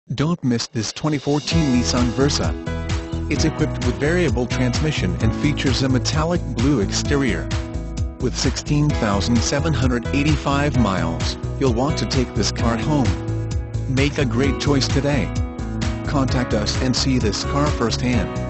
Don't miss this 2014 Nissan Versa. It's equipped with variable transmission and features a metallic blue exterior. With 16,785 miles, you'll want to take this car home. Make a great choice today. Contact us and see this car firsthand.